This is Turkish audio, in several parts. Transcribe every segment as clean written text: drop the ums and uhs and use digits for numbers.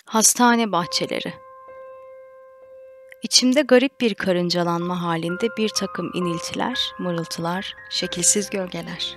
Hastane bahçeleri. İçimde garip bir karıncalanma halinde bir takım iniltiler, mırıltılar, şekilsiz gölgeler.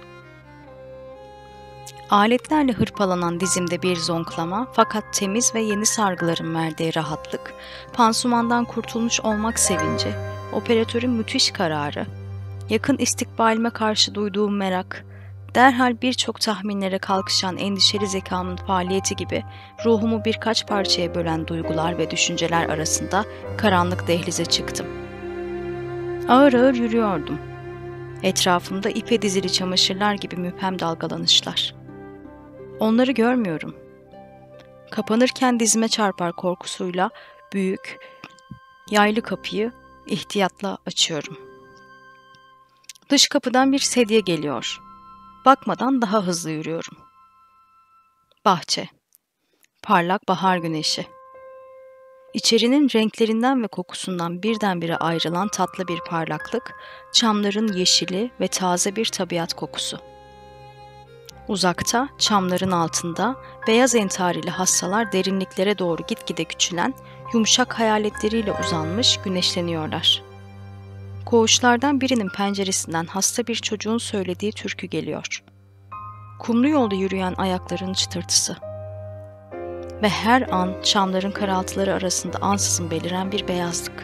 Aletlerle hırpalanan dizimde bir zonklama, fakat temiz ve yeni sargıların verdiği rahatlık, pansumandan kurtulmuş olmak sevinci, operatörün müthiş kararı, yakın istikbalime karşı duyduğum merak, derhal birçok tahminlere kalkışan endişeli zekamın faaliyeti gibi ruhumu birkaç parçaya bölen duygular ve düşünceler arasında karanlık dehlize çıktım. Ağır ağır yürüyordum. Etrafımda ipe dizili çamaşırlar gibi müphem dalgalanışlar. Onları görmüyorum. Kapanırken dizime çarpar korkusuyla büyük, yaylı kapıyı ihtiyatla açıyorum. Dış kapıdan bir sedye geliyor. Bakmadan daha hızlı yürüyorum. Bahçe. Parlak bahar güneşi. İçerinin renklerinden ve kokusundan birdenbire ayrılan tatlı bir parlaklık, çamların yeşili ve taze bir tabiat kokusu. Uzakta, çamların altında, beyaz entarili hassalar derinliklere doğru gitgide küçülen, yumuşak hayaletleriyle uzanmış güneşleniyorlar. Koğuşlardan birinin penceresinden hasta bir çocuğun söylediği türkü geliyor. Kumlu yolda yürüyen ayakların çıtırtısı. Ve her an çamların karaltıları arasında ansızın beliren bir beyazlık.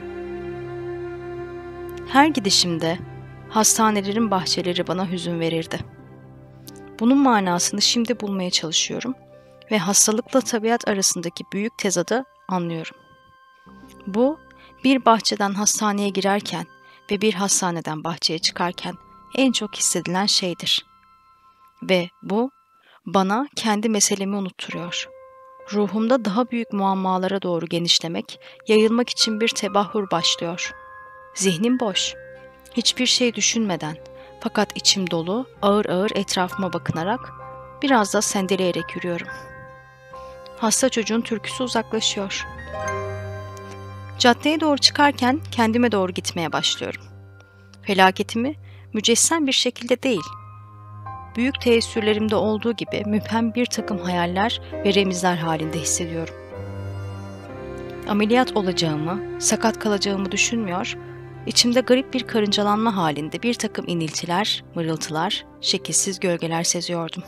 Her gidişimde hastanelerin bahçeleri bana hüzün verirdi. Bunun manasını şimdi bulmaya çalışıyorum ve hastalıkla tabiat arasındaki büyük tezadı anlıyorum. Bu, bir bahçeden hastaneye girerken ve bir hastaneden bahçeye çıkarken en çok hissedilen şeydir. Ve bu, bana kendi meselemi unutturuyor. Ruhumda daha büyük muammalara doğru genişlemek, yayılmak için bir tebahhur başlıyor. Zihnim boş. Hiçbir şey düşünmeden, fakat içim dolu, ağır ağır etrafıma bakınarak, biraz da sendeleyerek yürüyorum. Hasta çocuğun türküsü uzaklaşıyor. Caddeye doğru çıkarken kendime doğru gitmeye başlıyorum. Felaketimi mücessem bir şekilde değil, büyük teessürlerimde olduğu gibi müphem bir takım hayaller ve remizler halinde hissediyorum. Ameliyat olacağımı, sakat kalacağımı düşünmüyor, içimde garip bir karıncalanma halinde bir takım iniltiler, mırıltılar, şekilsiz gölgeler seziyordum.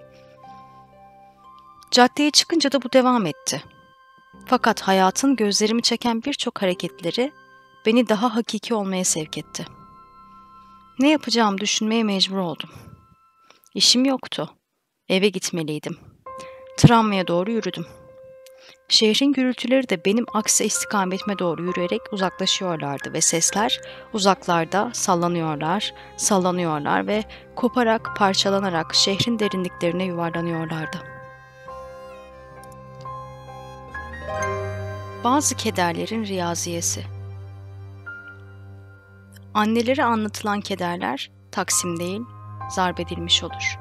Caddeye çıkınca da bu devam etti. Fakat hayatın gözlerimi çeken birçok hareketleri beni daha hakiki olmaya sevk etti. Ne yapacağımı düşünmeye mecbur oldum. İşim yoktu. Eve gitmeliydim. Tramvaya doğru yürüdüm. Şehrin gürültüleri de benim aksi istikametime doğru yürüyerek uzaklaşıyorlardı ve sesler uzaklarda sallanıyorlar ve koparak, parçalanarak şehrin derinliklerine yuvarlanıyorlardı. Bazı kederlerin riyaziyesi. Annelere anlatılan kederler taksim değil, zarp edilmiş olur.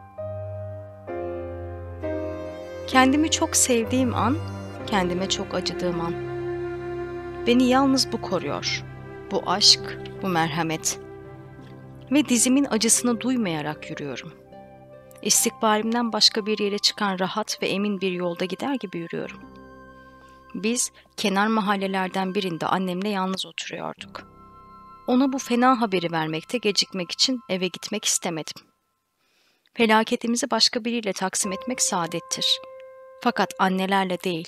Kendimi çok sevdiğim an, kendime çok acıdığım an. Beni yalnız bu koruyor. Bu aşk, bu merhamet. Ve dizimin acısını duymayarak yürüyorum. İstikbalimden başka bir yere çıkan rahat ve emin bir yolda gider gibi yürüyorum. Biz kenar mahallelerden birinde annemle yalnız oturuyorduk. Ona bu fena haberi vermekte gecikmek için eve gitmek istemedim. Felaketimizi başka biriyle taksim etmek saadettir. Fakat annelerle değil.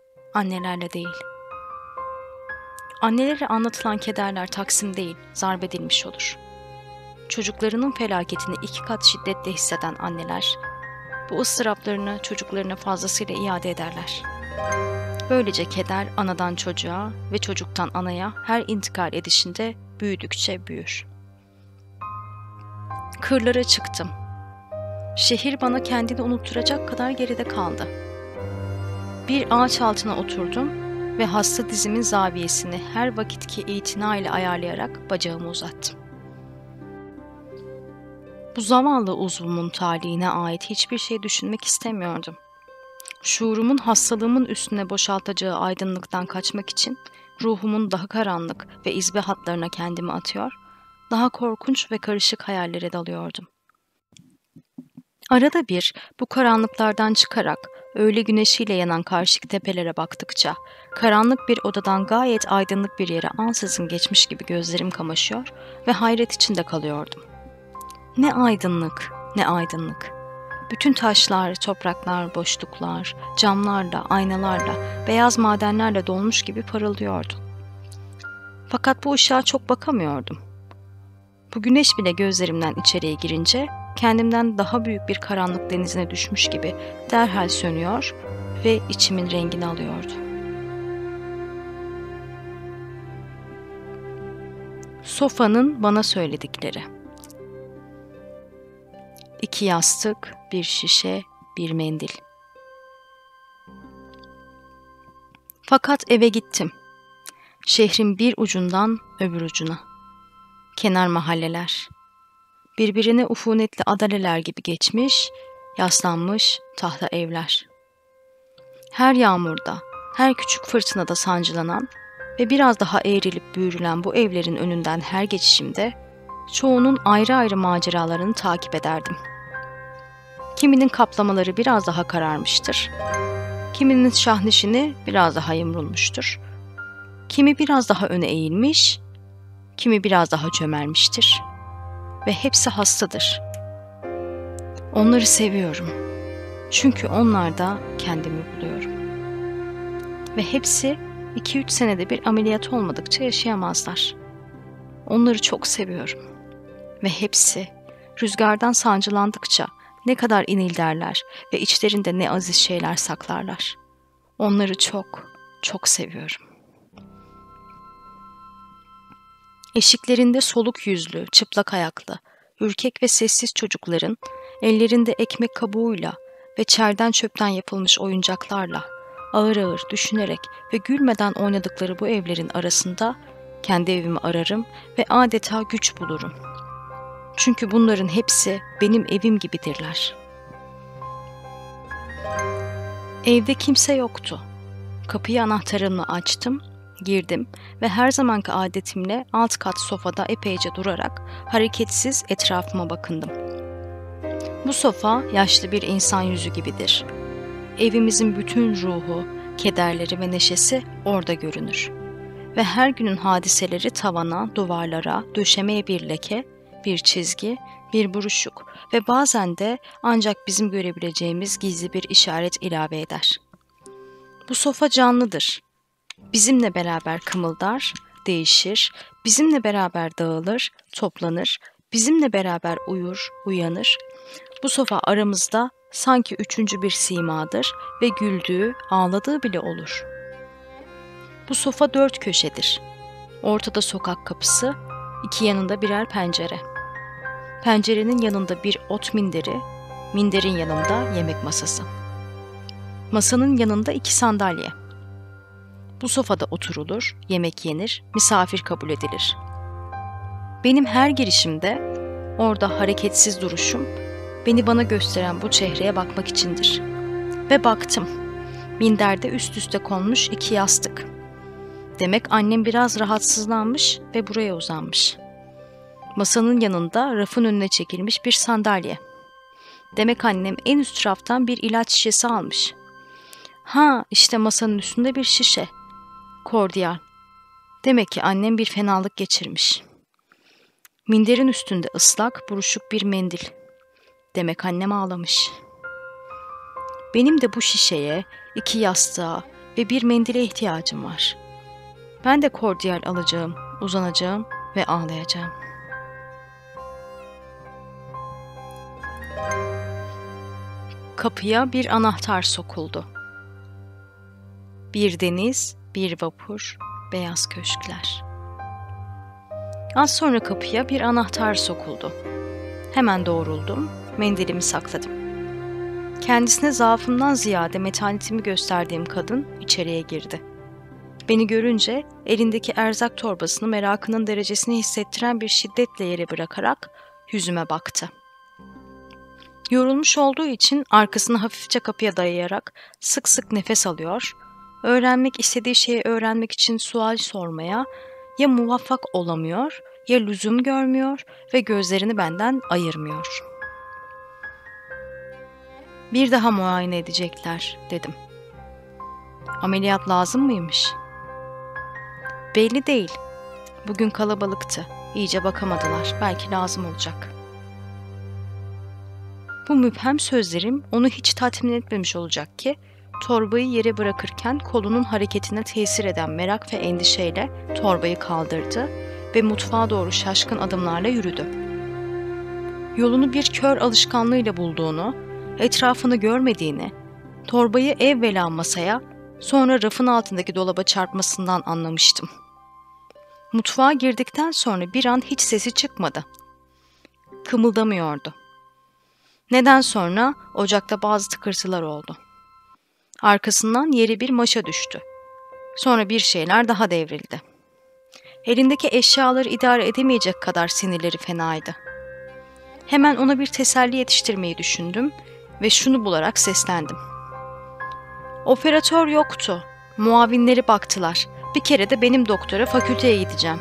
Annelere anlatılan kederler taksim değil, zarp edilmiş olur. Çocuklarının felaketini 2 kat şiddetle hisseden anneler, bu ıstıraplarını çocuklarına fazlasıyla iade ederler. Böylece keder anadan çocuğa ve çocuktan anaya her intikal edişinde büyüdükçe büyür. Kırlara çıktım. Şehir bana kendini unutturacak kadar geride kaldı. Bir ağaç altına oturdum ve hasta dizimin zaviyesini her vakitki itina ile ayarlayarak bacağımı uzattım. Bu zavallı uzvumun talihine ait hiçbir şey düşünmek istemiyordum. Şuurumun hastalığımın üstüne boşaltacağı aydınlıktan kaçmak için ruhumun daha karanlık ve izbe hatlarına kendimi atıyor, daha korkunç ve karışık hayallere dalıyordum. Arada bir bu karanlıklardan çıkarak öğle güneşiyle yanan karşıki tepelere baktıkça, karanlık bir odadan gayet aydınlık bir yere ansızın geçmiş gibi gözlerim kamaşıyor ve hayret içinde kalıyordum. Ne aydınlık, ne aydınlık. Bütün taşlar, topraklar, boşluklar, camlarla, aynalarla, beyaz madenlerle dolmuş gibi parıldıyordu. Fakat bu ışığa çok bakamıyordum. Bu güneş bile gözlerimden içeriye girince, kendimden daha büyük bir karanlık denizine düşmüş gibi derhal sönüyor ve içimin rengini alıyordu. Sofanın bana söyledikleri. 2 yastık, bir şişe, bir mendil. Fakat eve gittim. Şehrin bir ucundan öbür ucuna. Kenar mahalleler. Birbirine ufunetli adaleler gibi geçmiş, yaslanmış tahta evler. Her yağmurda, her küçük fırtınada sancılanan ve biraz daha eğrilip büyürülen bu evlerin önünden her geçişimde çoğunun ayrı ayrı maceralarını takip ederdim. Kiminin kaplamaları biraz daha kararmıştır. Kiminin şahnişini biraz daha yumrulmuştur. Kimi biraz daha öne eğilmiş, kimi biraz daha çömelmiştir. Ve hepsi hastadır. Onları seviyorum. Çünkü onlarda kendimi buluyorum. Ve hepsi 2-3 senede bir ameliyat olmadıkça yaşayamazlar. Onları çok seviyorum. Ve hepsi rüzgardan sancılandıkça ne kadar inilderler ve içlerinde ne aziz şeyler saklarlar. Onları çok, çok seviyorum. Eşiklerinde soluk yüzlü, çıplak ayaklı, ürkek ve sessiz çocukların ellerinde ekmek kabuğuyla ve çerden çöpten yapılmış oyuncaklarla ağır ağır düşünerek ve gülmeden oynadıkları bu evlerin arasında kendi evimi ararım ve adeta güç bulurum. Çünkü bunların hepsi benim evim gibidirler. Evde kimse yoktu. Kapıyı anahtarımla açtım, girdim ve her zamanki adetimle alt kat sofada epeyce durarak hareketsiz etrafıma bakındım. Bu sofa yaşlı bir insan yüzü gibidir. Evimizin bütün ruhu, kederleri ve neşesi orada görünür. Ve her günün hadiseleri tavana, duvarlara, döşemeye bir leke, bir çizgi, bir buruşuk ve bazen de ancak bizim görebileceğimiz gizli bir işaret ilave eder. Bu sofa canlıdır. Bizimle beraber kımıldar, değişir, bizimle beraber dağılır, toplanır, bizimle beraber uyur, uyanır. Bu sofa aramızda sanki üçüncü bir simadır ve güldüğü, ağladığı bile olur. Bu sofa 4 köşedir. Ortada sokak kapısı, 2 yanında birer pencere. Pencerenin yanında bir ot minderi, minderin yanında yemek masası. Masanın yanında 2 sandalye. Bu sofada oturulur, yemek yenir, misafir kabul edilir. Benim her girişimde, orada hareketsiz duruşum, beni bana gösteren bu çehreye bakmak içindir. Ve baktım, minderde üst üste konmuş 2 yastık. Demek annem biraz rahatsızlanmış ve buraya uzanmış. Masanın yanında rafın önüne çekilmiş bir sandalye. Demek annem en üst raftan bir ilaç şişesi almış. Ha, işte masanın üstünde bir şişe. Kordiyal. Demek ki annem bir fenalık geçirmiş. Minderin üstünde ıslak, buruşuk bir mendil. Demek annem ağlamış. Benim de bu şişeye, 2 yastığa ve bir mendile ihtiyacım var. Ben de kordiyal alacağım, uzanacağım ve ağlayacağım. Kapıya bir anahtar sokuldu. Bir deniz, bir vapur, beyaz köşkler. Az sonra kapıya bir anahtar sokuldu. Hemen doğruldum, mendilimi sakladım. Kendisine zaafımdan ziyade metanetimi gösterdiğim kadın içeriye girdi. Beni görünce elindeki erzak torbasını merakının derecesini hissettiren bir şiddetle yere bırakarak yüzüme baktı. Yorulmuş olduğu için arkasını hafifçe kapıya dayayarak sık sık nefes alıyor, öğrenmek istediği şeyi öğrenmek için sual sormaya ya muvaffak olamıyor ya lüzum görmüyor ve gözlerini benden ayırmıyor. Bir daha muayene edecekler dedim. Ameliyat lazım mıymış? Belli değil. Bugün kalabalıktı. İyice bakamadılar. Belki lazım olacak. Bu müphem sözlerim onu hiç tatmin etmemiş olacak ki torbayı yere bırakırken kolunun hareketine tesir eden merak ve endişeyle torbayı kaldırdı ve mutfağa doğru şaşkın adımlarla yürüdü. Yolunu bir kör alışkanlığıyla bulduğunu, etrafını görmediğini, torbayı evvela masaya, sonra rafın altındaki dolaba çarpmasından anlamıştım. Mutfağa girdikten sonra bir an hiç sesi çıkmadı. Kımıldamıyordu. Neden sonra ocakta bazı tıkırtılar oldu. Arkasından yere bir maşa düştü. Sonra bir şeyler daha devrildi. Elindeki eşyaları idare edemeyecek kadar sinirleri fenaydı. Hemen ona bir teselli yetiştirmeyi düşündüm ve şunu bularak seslendim. Operatör yoktu. Muavinleri baktılar. Bir kere de benim doktora fakülteye gideceğim.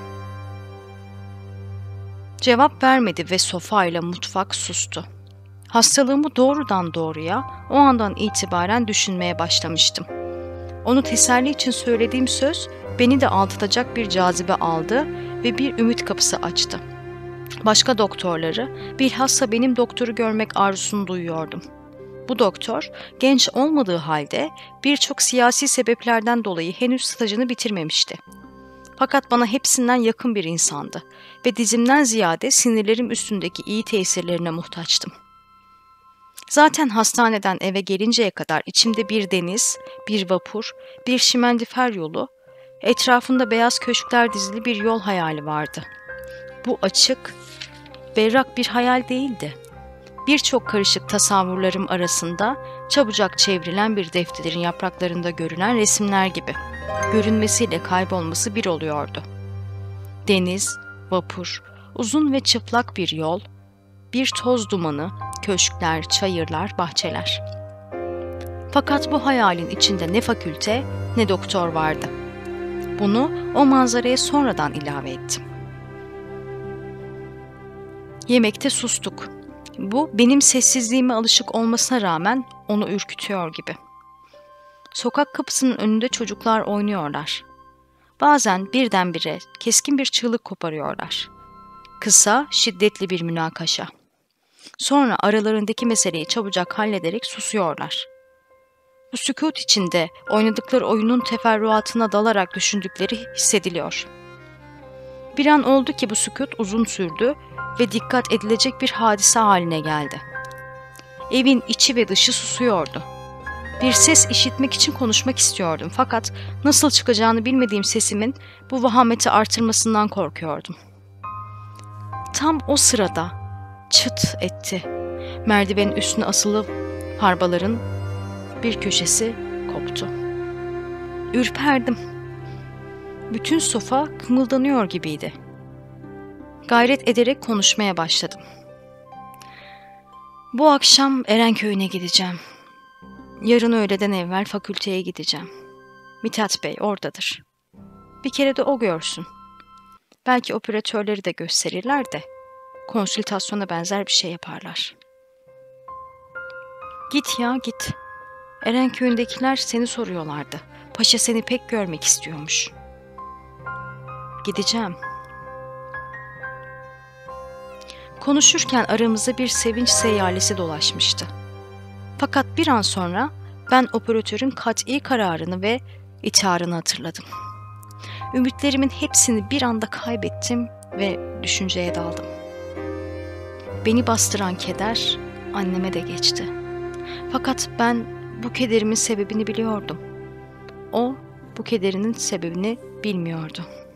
Cevap vermedi ve sofayla mutfak sustu. Hastalığımı doğrudan doğruya o andan itibaren düşünmeye başlamıştım. Onu teselli için söylediğim söz beni de aldatacak bir cazibe aldı ve bir ümit kapısı açtı. Başka doktorları, bilhassa benim doktoru görmek arzusunu duyuyordum. Bu doktor, genç olmadığı halde birçok siyasi sebeplerden dolayı henüz stajını bitirmemişti. Fakat bana hepsinden yakın bir insandı ve dizimden ziyade sinirlerim üstündeki iyi tesirlerine muhtaçtım. Zaten hastaneden eve gelinceye kadar içimde bir deniz, bir vapur, bir şimendifer yolu, etrafında beyaz köşkler dizili bir yol hayali vardı. Bu açık, berrak bir hayal değildi. Birçok karışık tasavvurlarım arasında çabucak çevrilen bir defterin yapraklarında görülen resimler gibi. Görünmesiyle kaybolması bir oluyordu. Deniz, vapur, uzun ve çıplak bir yol, bir toz dumanı, köşkler, çayırlar, bahçeler. Fakat bu hayalin içinde ne fakülte ne doktor vardı. Bunu o manzaraya sonradan ilave ettim. Yemekte sustuk. Bu benim sessizliğime alışık olmasına rağmen onu ürkütüyor gibi. Sokak kapısının önünde çocuklar oynuyorlar. Bazen birdenbire keskin bir çığlık koparıyorlar. Kısa, şiddetli bir münakaşa. Sonra aralarındaki meseleyi çabucak hallederek susuyorlar. Bu sükût içinde oynadıkları oyunun teferruatına dalarak düşündükleri hissediliyor. Bir an oldu ki bu sükût uzun sürdü ve dikkat edilecek bir hadise haline geldi. Evin içi ve dışı susuyordu. Bir ses işitmek için konuşmak istiyordum fakat nasıl çıkacağını bilmediğim sesimin bu vahameti artırmasından korkuyordum. Tam o sırada çıt etti. Merdivenin üstüne asılı harbaların bir köşesi koptu. Ürperdim. Bütün sofa kımıldanıyor gibiydi. Gayret ederek konuşmaya başladım. Bu akşam Erenköy'üne gideceğim. Yarın öğleden evvel fakülteye gideceğim. Mithat Bey oradadır. Bir kere de o görsün. Belki operatörleri de gösterirler de konsültasyona benzer bir şey yaparlar. Git ya git. Erenköy'ündekiler seni soruyorlardı. Paşa seni pek görmek istiyormuş. Gideceğim. Konuşurken aramızda bir sevinç seyyalesi dolaşmıştı. Fakat bir an sonra ben operatörün kat'i kararını ve itiharını hatırladım. Ümitlerimin hepsini bir anda kaybettim ve düşünceye daldım. Beni bastıran keder anneme de geçti. Fakat ben bu kederimin sebebini biliyordum. O bu kederinin sebebini bilmiyordu.